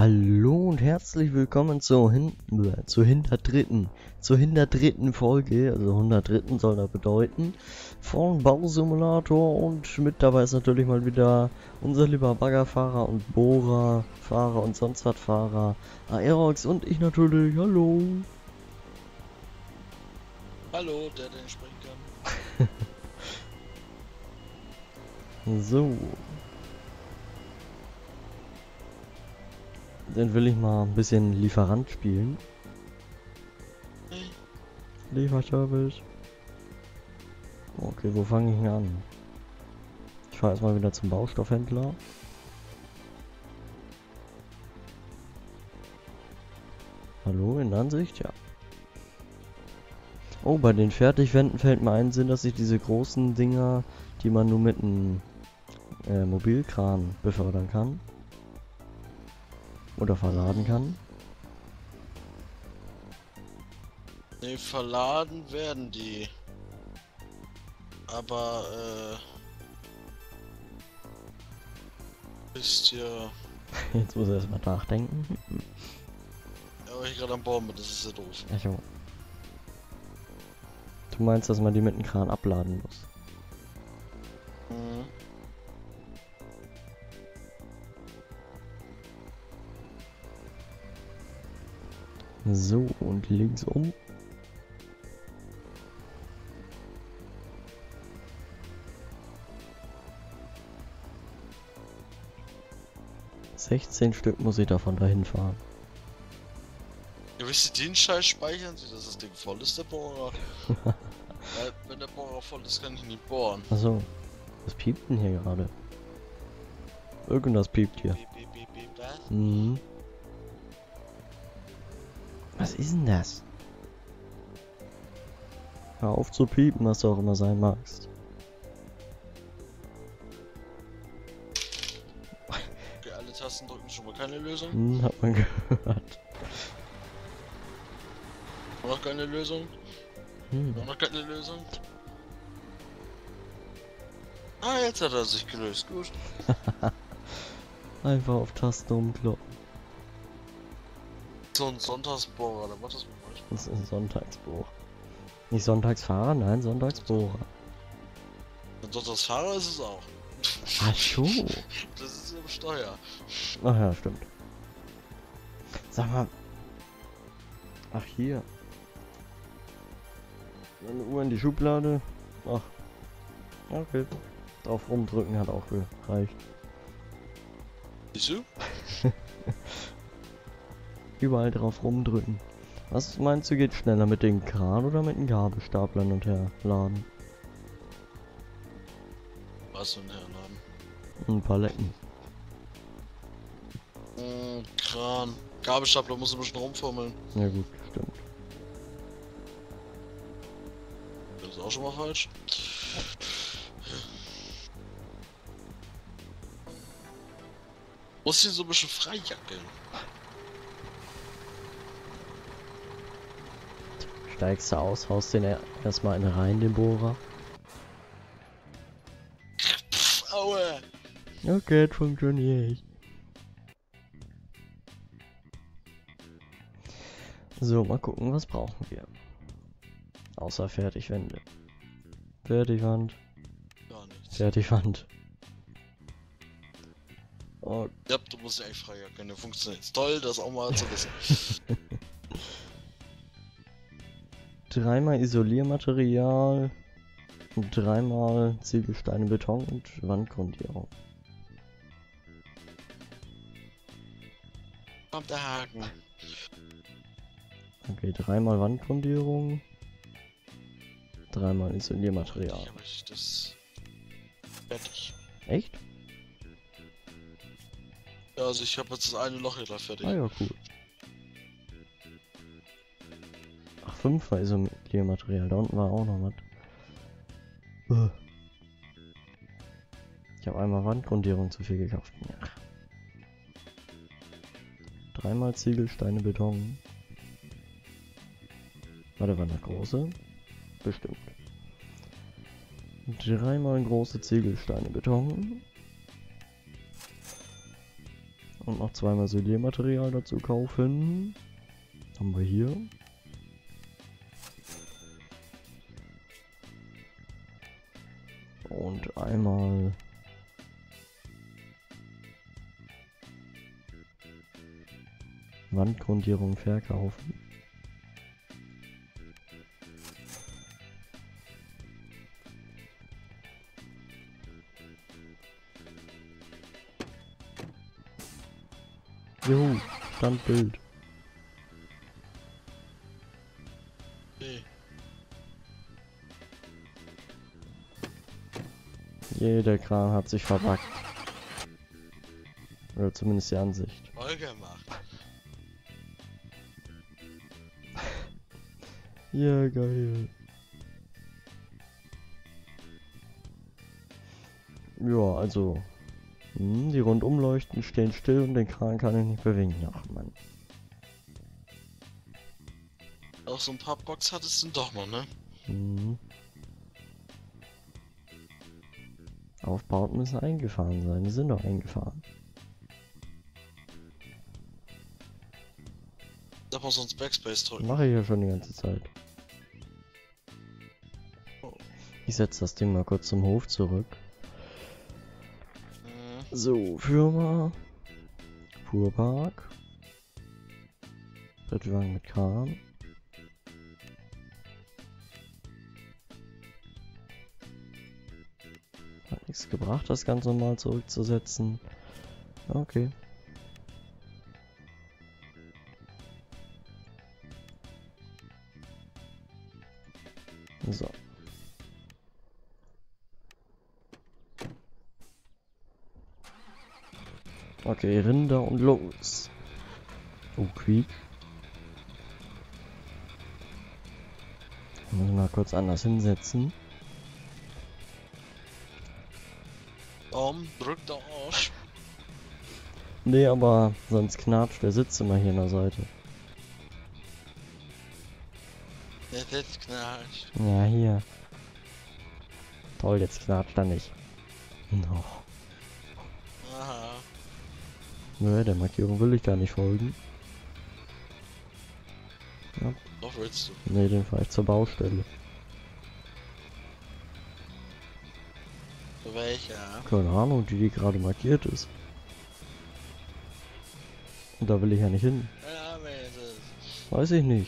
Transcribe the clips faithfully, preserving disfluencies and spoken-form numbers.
Hallo und herzlich willkommen zur, hin äh, zur hinterdritten, zur hinterdritten Folge, also hundertdritten soll das bedeuten, von Bausimulator, und mit dabei ist natürlich mal wieder unser lieber Baggerfahrer und Bohrerfahrer und sonst was Fahrer, Aerox, und ich natürlich, hallo. Hallo, der, der nicht sprechen kann. So. Dann will ich mal ein bisschen Lieferant spielen. Hey. Lieferservice. Okay, wo fange ich denn an? Ich fahre erstmal wieder zum Baustoffhändler. Hallo, in Ansicht? Ja. Oh, bei den Fertigwänden fällt mir ein Sinn, dass ich diese großen Dinger, die man nur mit einem äh, Mobilkran befördern kann. Oder verladen kann. Ne, verladen werden die. Aber, äh... Wisst ihr... Jetzt muss er erstmal nachdenken. Ja, weil ich gerade am Baum bin, das ist ja doof. Ach jo. Du meinst, dass man die mit dem Kran abladen muss? Mhm. So, und links um. sechzehn Stück muss ich davon dahin fahren. Ja, wisst ihr den Scheiß speichern Sie, dass das Ding voll ist, der Bohrer? Weil, wenn der Bohrer voll ist, kann ich nicht bohren. Achso, was piept denn hier gerade? Irgendwas piept hier. Piep, piep, piep, piep, was? Mhm. Was ist denn das? Hör auf zu piepen, was du auch immer sein magst. Okay, alle Tasten drücken schon mal keine Lösung. Hm, hat man gehört. Noch keine Lösung. Hm. Noch keine Lösung. Ah, jetzt hat er sich gelöst. Gut. Einfach auf Taste umkloppen. So ein Sonntagsbohrer, da macht das mit euch. Das ist ein Sonntagsbohrer. Nicht Sonntagsfahrer, nein, Sonntagsbohrer. Ein Sonntagsfahrer ist es auch. Ach so. Das ist im Steuer. Ach ja, stimmt. Sag mal. Ach, hier. Eine Uhr in die Schublade. Ach. Okay. Drauf rumdrücken hat auch gereicht. Siehst du? Überall drauf rumdrücken. Was meinst du, geht schneller mit dem Kran oder mit den Gabelstaplern und herladen? Was für ein Herrenladen? Ein Paletten. Mm, Kran. Gabelstapler muss ein bisschen rumfummeln. Ja gut, stimmt. Das ist auch schon mal falsch. Muss hier so ein bisschen freijackeln. Steigst du aus, haust den er erstmal in rein, den Bohrer. Pff, aua! Okay, funktioniert. So, mal gucken, was brauchen wir. Außer Fertigwände. Fertigwand. Gar nichts. Fertigwand. Oh. Ja, du musst ja eigentlich freijackeln, der funktioniert. Toll, das auch mal zu wissen. Dreimal Isoliermaterial. Und dreimal Ziegelsteine, Beton und Wandgrundierung. Kommt der Haken. Okay, dreimal Wandgrundierung. Dreimal Isoliermaterial. Ich habe ich das fertig. Echt? Ja, also ich habe jetzt das eine Loch hier gleich fertig. Ah ja, cool. Ach, fünfmal Isoliermaterial. Da unten war auch noch was. Uh. Ich habe einmal Wandgrundierung zu viel gekauft. Ja. Dreimal Ziegelsteine, Beton. Warte, war das große? Bestimmt. Dreimal große Ziegelsteine, Beton. Und noch zweimal Isoliermaterial dazu kaufen. Haben wir hier. Und einmal Wandgrundierung verkaufen. Juhu, Standbild. Okay. Jeder Kran hat sich verbuggt. Oder zumindest die Ansicht. Voll gemacht. Ja, geil. Ja, also. Hm, die Rundumleuchten stehen still und den Kran kann ich nicht bewegen. Ach Mann. Auch so ein paar Box hattest du doch noch, ne? Hm. Aufbauten müssen eingefahren sein. Die sind doch eingefahren. Da muss uns Backspace drücken. Mache ich ja schon die ganze Zeit. Ich setze das Ding mal kurz zum Hof zurück. Mhm. So, Firma. Fuhrpark. Rettwagen mit Kran. Hat nichts gebracht, das ganz normal zurückzusetzen. Okay. So. Okay, Rinder und los. Oh, Quiek. Muss ich mal kurz anders hinsetzen. Baum, drück der Arsch. Nee, aber sonst knatscht der Sitz immer hier an der Seite. Der Sitz knatscht. Ja, hier. Toll, jetzt knatscht er nicht. Noch. Aha. Nö, der Markierung will ich gar nicht folgen. Ja. Doch willst du. Nee, den fahre ich zur Baustelle. Für welcher? Keine Ahnung, die die gerade markiert ist. Und da will ich ja nicht hin. Ja, wer ist es? Weiß ich nicht.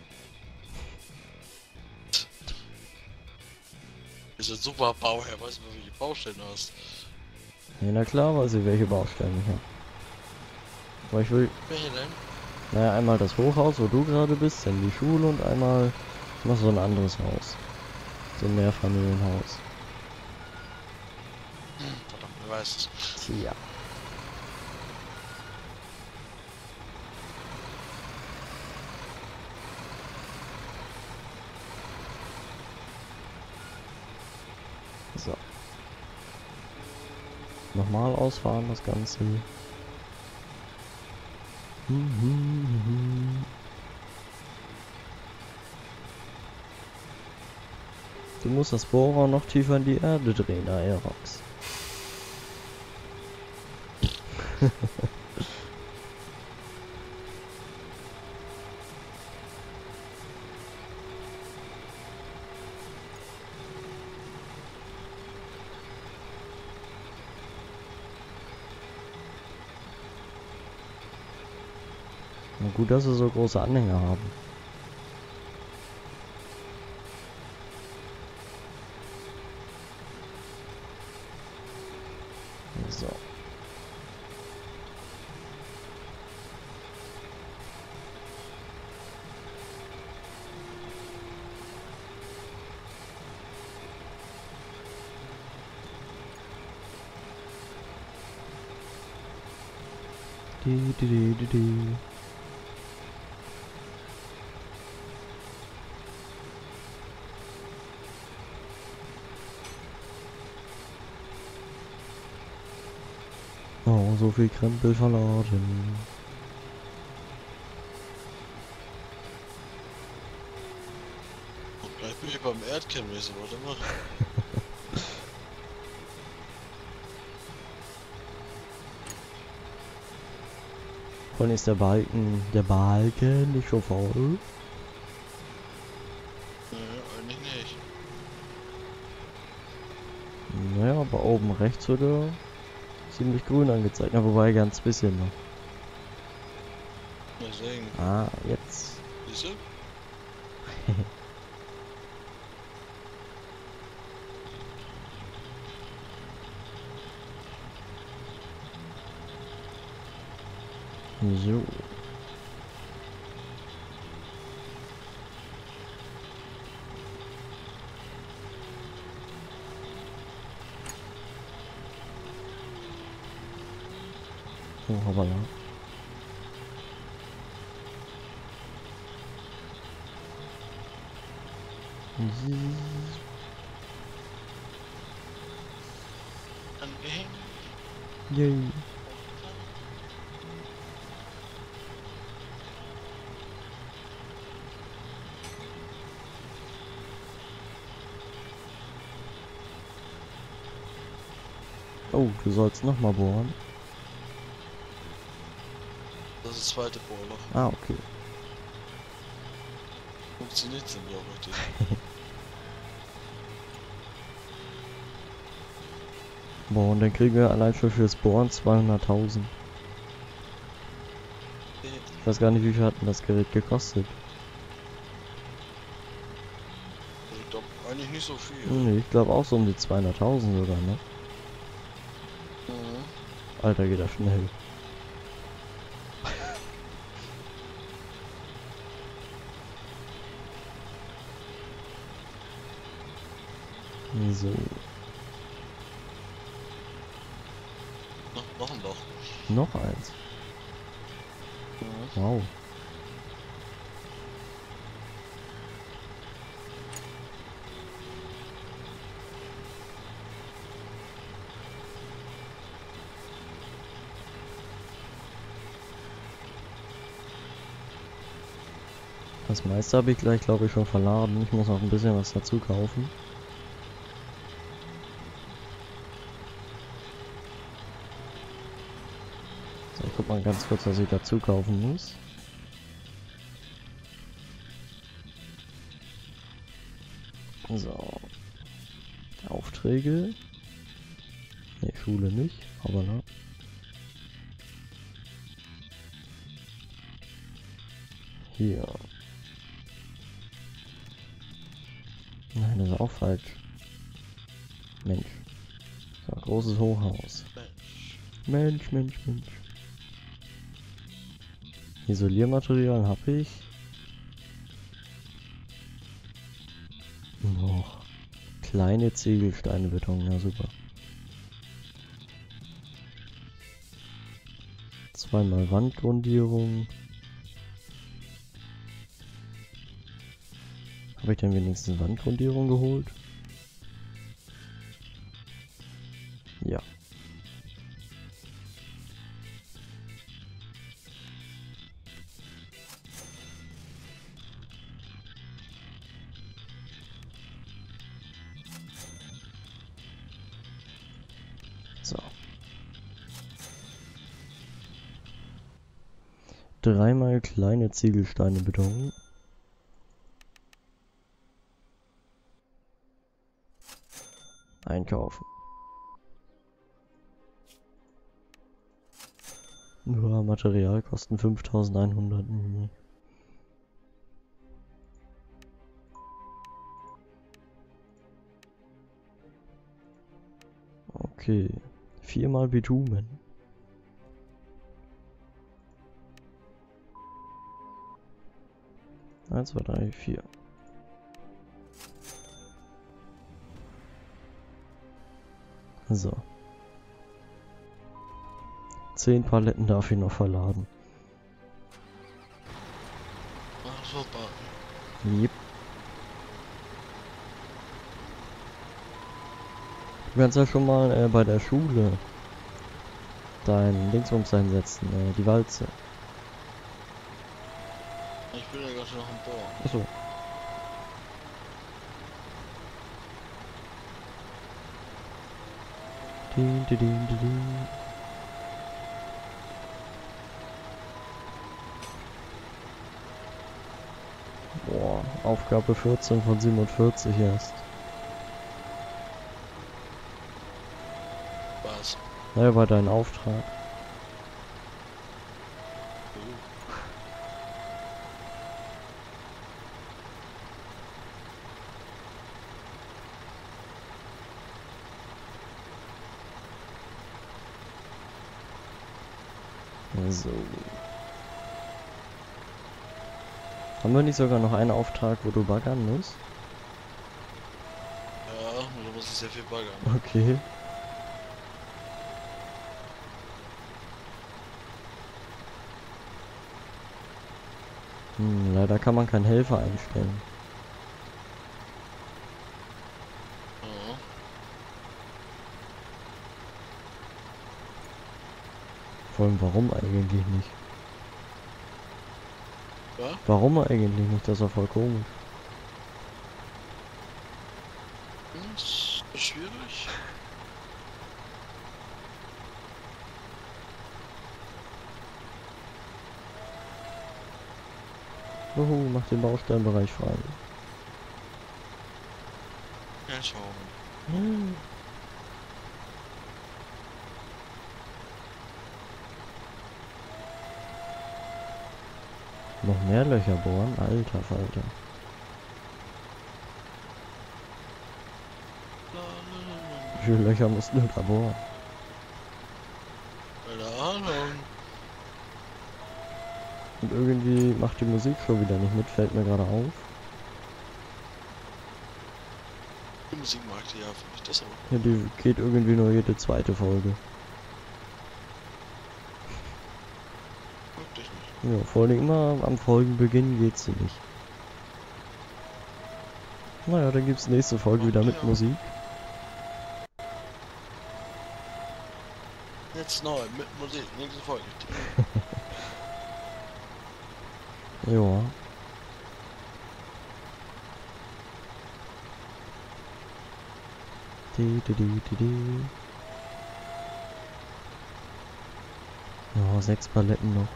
Wir sind super Bauherr, weißt du, welche Baustellen du hast. Ja, na klar weiß ich, welche Baustellen ich habe. Aber ich will, Welche denn? naja, einmal das Hochhaus, wo du gerade bist, dann die Schule und einmal noch so ein anderes Haus. So ein Mehrfamilienhaus. Hm, verdammt, wer weiß es. Tja. So. Nochmal ausfahren das Ganze. Du musst das Bohrer noch tiefer in die Erde drehen, Aerox. Na gut, dass wir so große Anhänger haben. So. Die, die, die, die, die. Oh, so viel Krempel verladen. Und gleich bin ich beim Erdkernmäßig, warte mal. Vor allem ist der Balken, der Balken nicht schon voll. Nö, eigentlich nicht. Naja, aber oben rechts wird er ziemlich grün angezeigt. Na, wobei ganz bisschen noch. Deswegen. Ah, jetzt. Siehst du? So. Oh, hoppala. Angehängt. Yay. Oh, du sollst noch mal bohren. Das ist das zweite Bohrloch. Ah, okay. Funktioniert sind ja auch richtig. Boah, und dann kriegen wir allein schon fürs Bohren zweihunderttausend. Ich weiß gar nicht, wie viel hat denn das Gerät gekostet. Also ich glaube eigentlich nicht so viel. Nee, ich glaube auch so um die zweihunderttausend sogar, ne? Mhm. Alter, geht das schnell. So, Noch, noch ein Loch. noch eins. Mhm. Wow. Das meiste habe ich gleich, glaube ich, schon verladen. Ich muss noch ein bisschen was dazu kaufen. So, ich guck mal ganz kurz, was ich dazu kaufen muss. So. Aufträge. Ne, Schule nicht, aber ne. Hier. Nein, das ist auch falsch. Mensch. So, großes Hochhaus. Mensch. Mensch, Mensch, Mensch. Isoliermaterial habe ich. Noch kleine Ziegelsteine Beton, ja super. Zweimal Wandgrundierung. Habe ich denn wenigstens Wandgrundierung geholt? Ja. So. Dreimal kleine Ziegelsteine Beton. Einkaufen. Nur Materialkosten fünftausendeinhundert. Mhm. Okay. Viermal Bitumen. Eins, zwei, drei, vier. So. Zehn Paletten darf ich noch verladen. Ach, super. Yep. Du kannst ja schon mal äh, bei der Schule dein Dingsbums einsetzen, äh, die Walze. Ich bin ja gerade noch am Bohren. Achso. Din, din, din, din, din. Boah, Aufgabe vierzehn von siebenundvierzig erst. Was? Naja, war dein Auftrag. Oh. So. Haben wir nicht sogar noch einen Auftrag, wo du baggern musst? Ja, nur da muss ich sehr viel baggern. Okay. Hm, leider kann man keinen Helfer einstellen. Ja. Vor allem, warum eigentlich nicht? Was? Warum eigentlich nicht? Das ist ja voll komisch. Hm, ist das schwierig? Juhu, mach den Baustellenbereich frei. Ja, schauen wir. Hm. Noch mehr Löcher bohren? Alter Falter. Wie viele Löcher mussten wir da bohren? Keine Ahnung. Und irgendwie macht die Musik schon wieder nicht mit, fällt mir gerade auf. Die Musik mag die ja, finde ich das aber. Ja, die geht irgendwie nur jede zweite Folge. Wirklich nicht. Ja, vor allem immer am Folgenbeginn geht sie nicht. Naja, dann gibt's nächste Folge wieder mit Ja. Musik. Jetzt neu, mit Musik, nächste Folge. Ja. Di, di, di, di, di. Ja, sechs Paletten noch.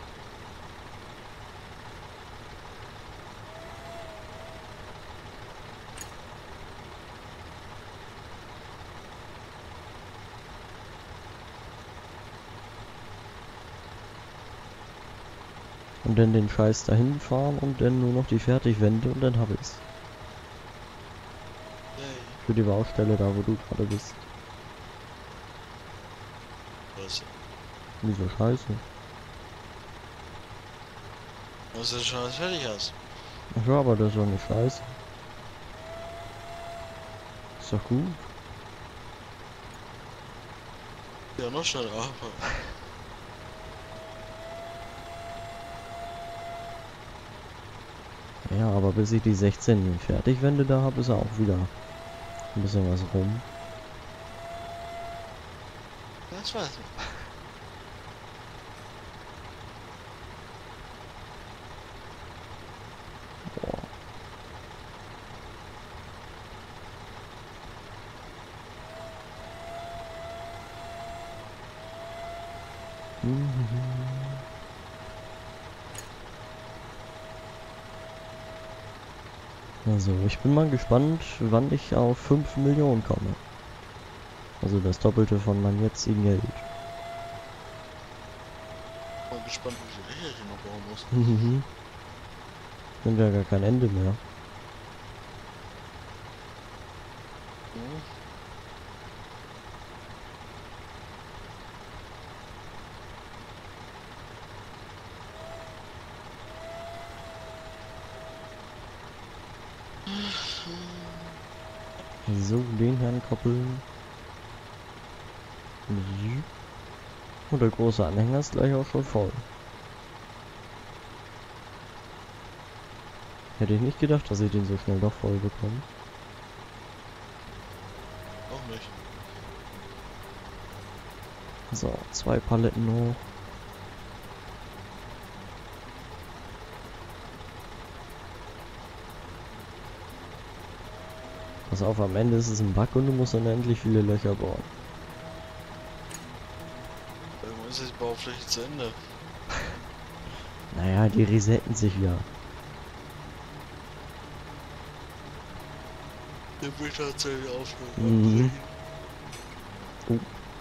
Und dann den Scheiß dahin fahren und dann nur noch die Fertigwände und dann hab ich's. Hey, Für die Baustelle da, wo du gerade bist. was? Wieso scheiße? Was ist schon alles fertig hast? Ach ja, aber das ist doch nicht scheiße. Ist doch gut. Ja, noch schneller arbeiten. Ja, aber bis ich die sechzehn Fertigwände da habe, ist ja auch wieder ein bisschen was rum. Das weiß ich. Boah. Mhm. Also, ich bin mal gespannt, wann ich auf fünf Millionen komme. Also das Doppelte von meinem jetzigen Geld. Mal gespannt, wie viel Löcher ich hier noch bauen muss. Mhm. Sind ja gar kein Ende mehr. Hm. So, den Herrn koppeln. Und der große Anhänger ist gleich auch schon voll. Hätte ich nicht gedacht, dass ich den so schnell doch voll bekomme. Auch nicht. So, zwei Paletten hoch. Pass auf, am Ende ist es ein Bug und du musst dann endlich viele Löcher bohren. Irgendwann ist die Baufläche zu Ende. Naja, die resetten sich ja. Den will ich tatsächlich aufnehmen. Mhm. Oh.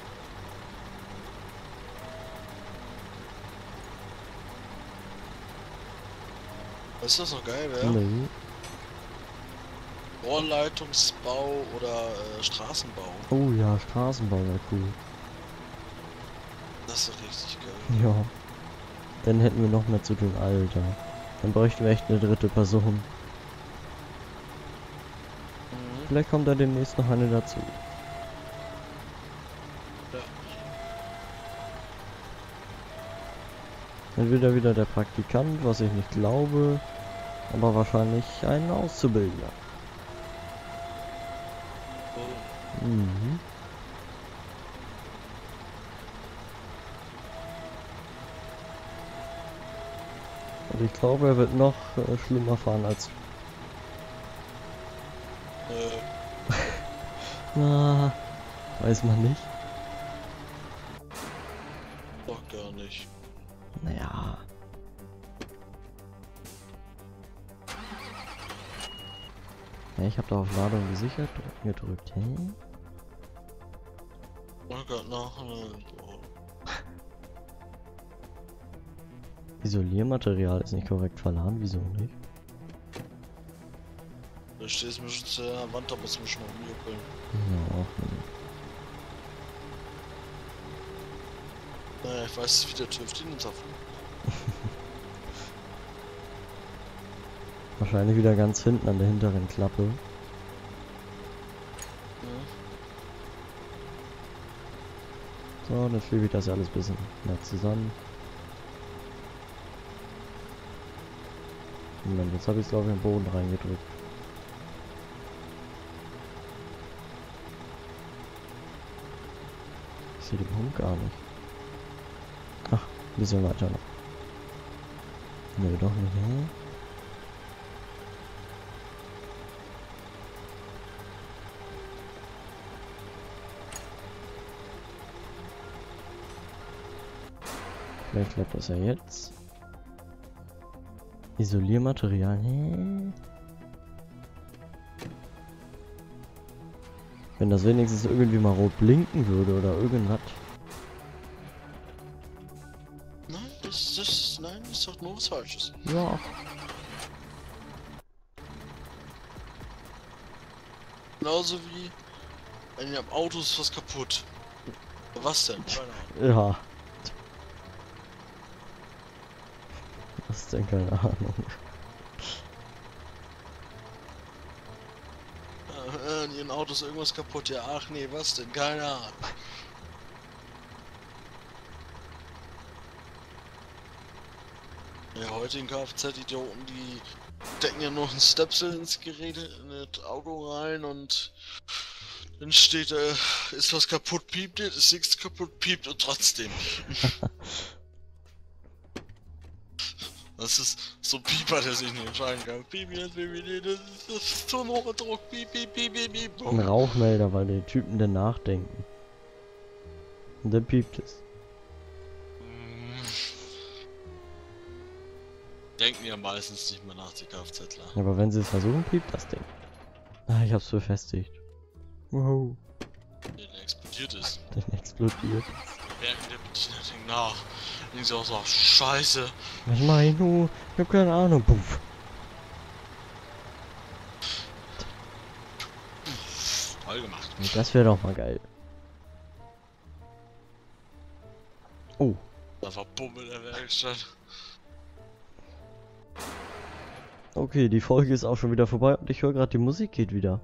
Weißt du, was noch geil wäre? Nee. Rohrleitungsbau oder äh, Straßenbau. Oh ja, Straßenbau wäre cool. Das ist richtig geil. Ja. Dann hätten wir noch mehr zu tun, Alter. Dann bräuchten wir echt eine dritte Person. Mhm. Vielleicht kommt da demnächst noch eine dazu. Ja. Entweder wieder der Praktikant, was ich nicht glaube, aber wahrscheinlich ein Auszubildender. Oh. Mhm. Und ich glaube, er wird noch äh, schlimmer fahren als... Äh, Na, weiß man nicht. doch gar nicht. Naja. Ja, ich habe da auf Ladung gesichert gedrückt. Hä? Oh Gott, noch eine. Oh. Isoliermaterial ist nicht korrekt verladen, wieso nicht? Da stehst du mir schon zu der Wand, da muss man schon mal umjuckeln. Ja, auch nicht. Naja, ich weiß, wie der TÜV den uns auf. Wahrscheinlich wieder ganz hinten an der hinteren Klappe. Ja. So, dann schiebe ich das alles ein bisschen mehr zusammen. Moment, jetzt habe ich es glaube ich im Boden reingedrückt. Ich sehe den Hund gar nicht. Ach, ein bisschen weiter noch. Nö, doch nicht, hä? Vielleicht klappt das ja jetzt. Isoliermaterial, hä? Wenn das wenigstens irgendwie mal rot blinken würde oder irgendwas. Nein, das, das, nein, das ist doch nur was Falsches. Ja. Genauso wie, wenn ihr am Auto ist was kaputt. Was denn? Keine Ahnung. Ja. Was ist denn, keine Ahnung. Äh, in ihren Autos irgendwas kaputt. Ja, ach nee, was denn? Keine Ahnung. Ja, heutigen Kfz-Idioten, die stecken ja noch einen Stepsel ins Gerät, in das Auto rein und dann steht, äh, ist was kaputt, piept es, ist nichts kaputt, piept und trotzdem. Das ist so ein Pieper, der sich nicht entscheiden kann. Piep, jetzt, piep, nee, das ist, das ist so ein hoher Druck. Piep, piep, piep, piep, piep. Ein Rauchmelder, weil die Typen dann nachdenken. Und dann piept es. Denken ja meistens nicht mehr nach, die Kfzler. Aber wenn sie es versuchen, piept das Ding. Ah, ich hab's befestigt. Wow. Der explodiert ist. Den explodiert. Merken der Bediener denkt nach. Denken sie auch so, ach, scheiße. Was mach ich nur? Ich hab keine Ahnung. Puff. Toll gemacht. Das wäre doch mal geil. Oh. Da war Bummel in der Werkstatt. Okay, die Folge ist auch schon wieder vorbei und ich höre gerade, die Musik geht wieder.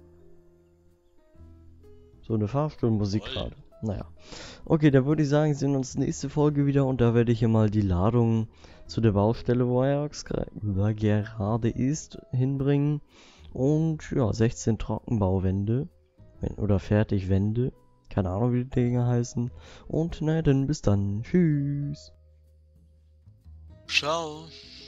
So eine Fahrstuhlmusik Toll. gerade. Naja. Okay, dann würde ich sagen, sehen wir uns nächste Folge wieder und da werde ich hier mal die Ladung zu der Baustelle, wo er gerade ist, hinbringen. Und ja, sechzehn Trockenbauwände. Oder Fertigwände. Keine Ahnung, wie die Dinge heißen. Und naja, dann bis dann. Tschüss. Ciao.